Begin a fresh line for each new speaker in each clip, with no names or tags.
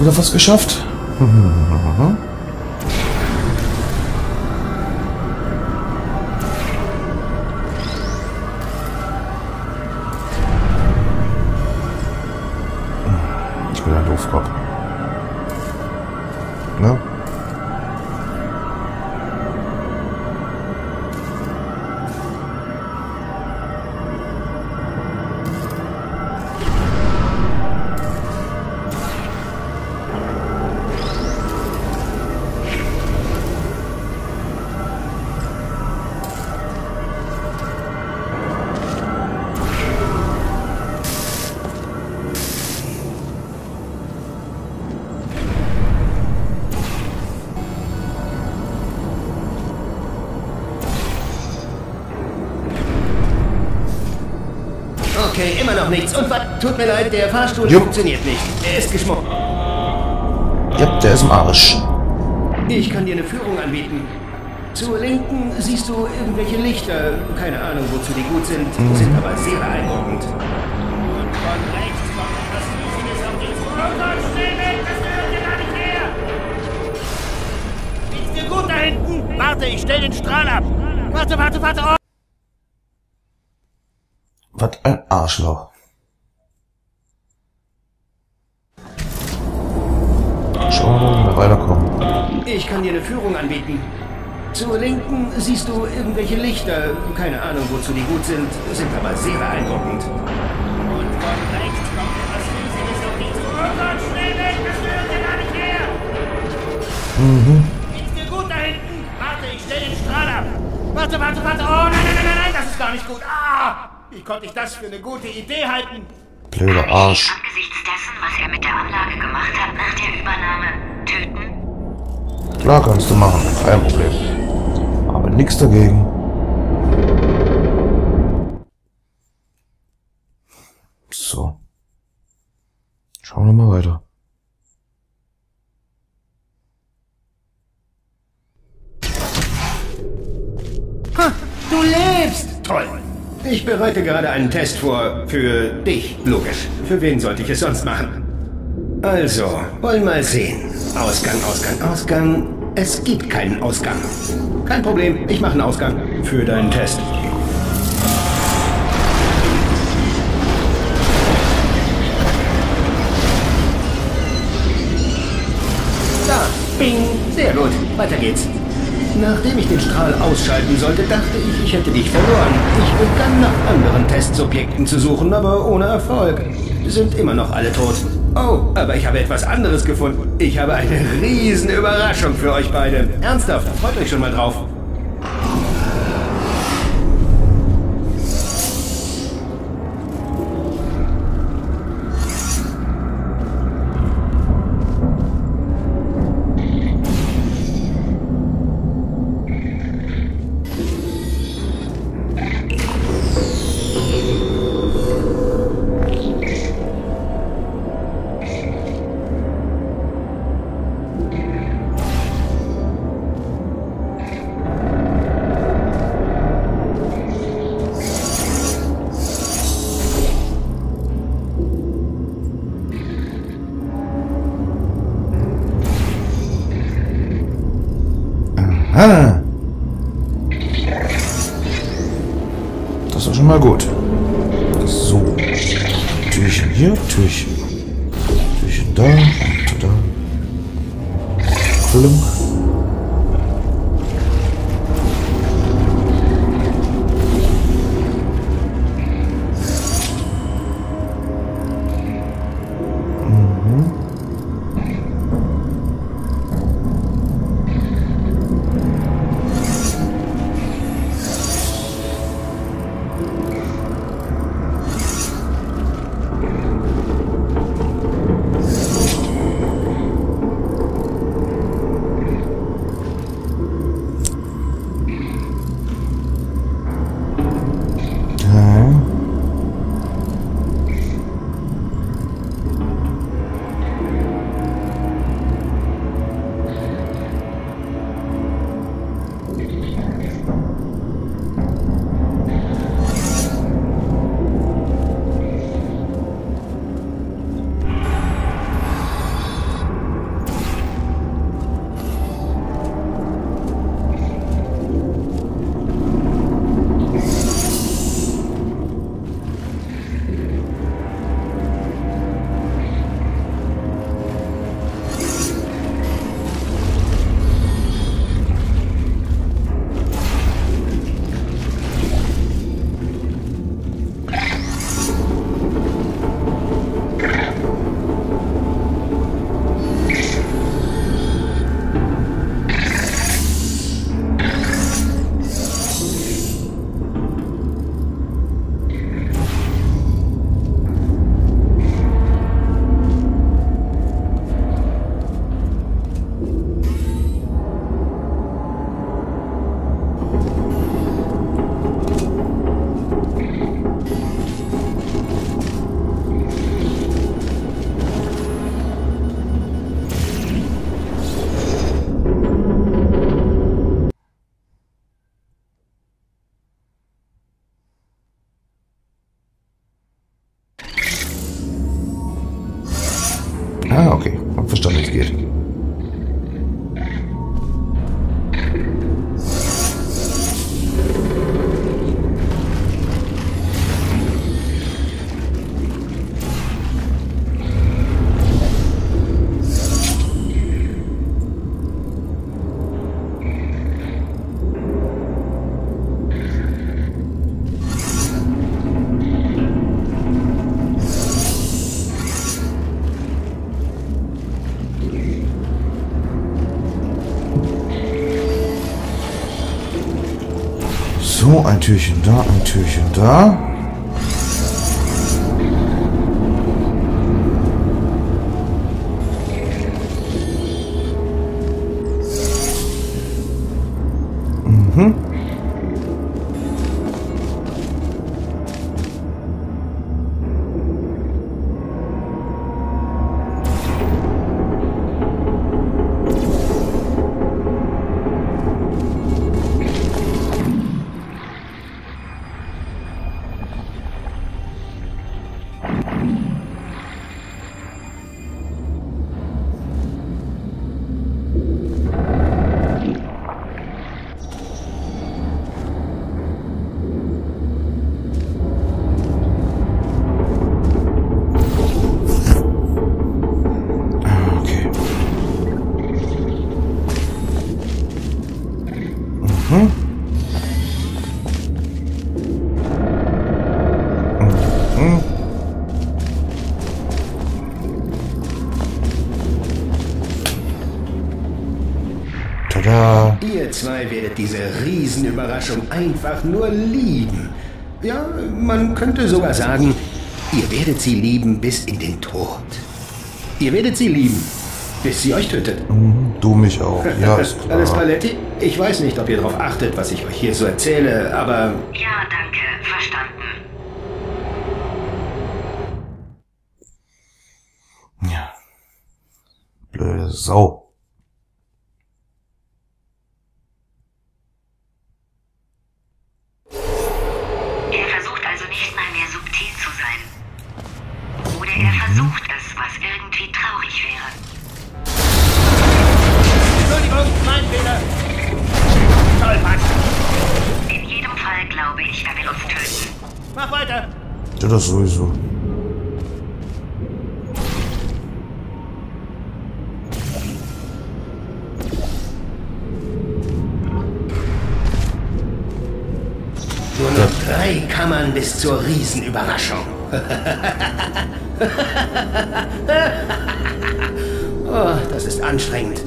wieder was geschafft. Ich bin ein Doofkopf. Ne?
Okay, immer noch nichts. Und was? Tut mir leid, der Fahrstuhl funktioniert nicht. Er ist geschmuckt.
Ja, der ist im Arsch.
Ich kann dir eine Führung anbieten. Zur Linken siehst du irgendwelche Lichter. Keine Ahnung, wozu die gut sind. Sind aber sehr beeindruckend. Und von rechts kommt etwas Riesiges auf dich zu. Oh Gott, schnell weg! Das gehört dir gar nicht her! Geht's dir gut da hinten? Warte, ich stell den Strahl ab. Warte. Oh.
Was ein Arschloch. Schauen wir mal, wie wir weiterkommen.
Ich kann dir eine Führung anbieten. Zur Linken siehst du irgendwelche Lichter. Keine Ahnung, wozu die gut sind. Sind aber sehr beeindruckend. Und von rechts kommt etwas Riesiges auf dich zu. Oh Gott, schnell weg! Das gehört dir gar nicht her! Geht's dir gut da hinten? Warte, ich stell den Strahl ab. Warte. Oh, nein, das ist gar nicht gut. Ah! Wie konnte ich das für eine gute Idee halten?
Blöder Arsch.
Angesichts dessen, was er mit der Anlage gemacht hat, nach der Übernahme töten?
Klar kannst du machen, kein Problem. Aber nichts dagegen. So. Schauen wir mal weiter.
Ha, du lebst! Toll! Ich bereite gerade einen Test vor. Für dich, logisch. Für wen sollte ich es sonst machen? Also, wollen mal sehen. Ausgang. Es gibt keinen Ausgang. Kein Problem, ich mache einen Ausgang. Für deinen Test. Da, bing, sehr gut. Weiter geht's. Nachdem ich den Strahl ausschalten sollte, dachte ich, ich hätte dich verloren. Ich begann nach anderen Testsubjekten zu suchen, aber ohne Erfolg. Sind immer noch alle tot. Oh, aber ich habe etwas anderes gefunden. Ich habe eine riesen Überraschung für euch beide. Ernsthaft, freut euch schon mal drauf.
Ah. Das ist schon mal gut. So. Türchen hier, Türchen. Türchen da und da. Füllung. Ah, okay. Hab verstanden, wie es geht. So, ein Türchen da, ein Türchen da. Mhm. Tada!
Ihr zwei werdet diese Riesenüberraschung einfach nur lieben. Ja, man könnte sogar sagen, ihr werdet sie lieben bis in den Tod. Ihr werdet sie lieben, bis sie euch tötet.
Du mich auch. Ja, ist klar.
Alles Paletti? Ich weiß nicht, ob ihr darauf achtet, was ich euch hier so erzähle, aber...
Ja, danke. Verstanden.
Ja. Blöde Sau.
Er versucht also nicht mal mehr subtil zu sein. Oder er versucht es, was irgendwie traurig wäre.
Entschuldigung, mein Fehler. Tollpatsch.
In jedem Fall glaube ich, er will uns töten.
Mach weiter.
Ja, das sowieso.
Nur noch 3 Kammern bis zur Riesenüberraschung. Oh, das ist anstrengend.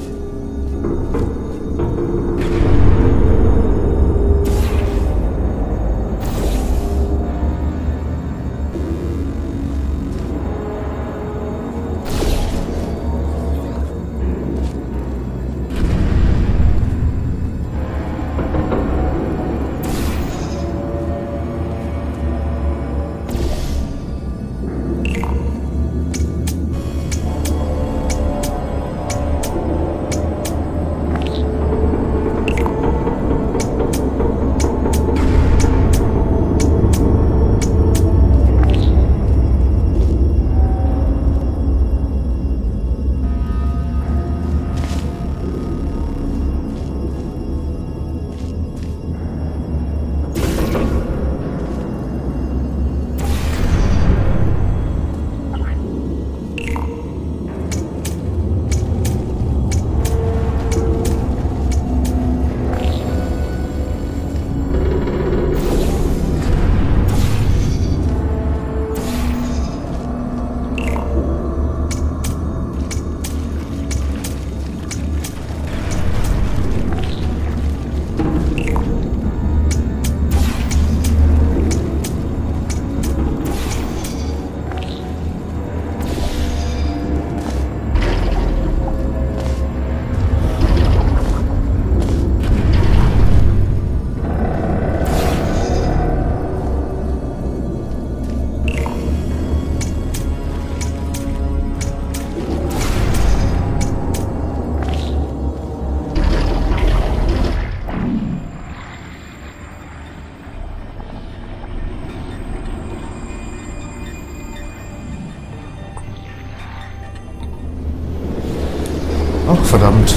verdammt.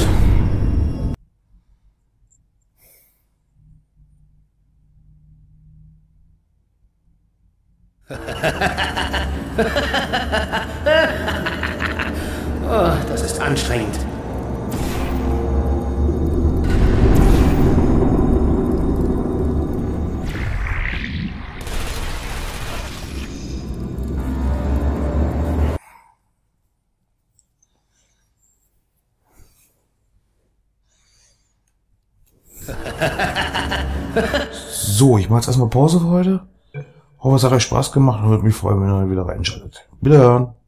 Oh, das ist anstrengend.
So, ich mache jetzt erstmal Pause für heute. Hoffe, es hat euch Spaß gemacht und würde mich freuen, wenn ihr wieder reinschaltet. Wiederhören.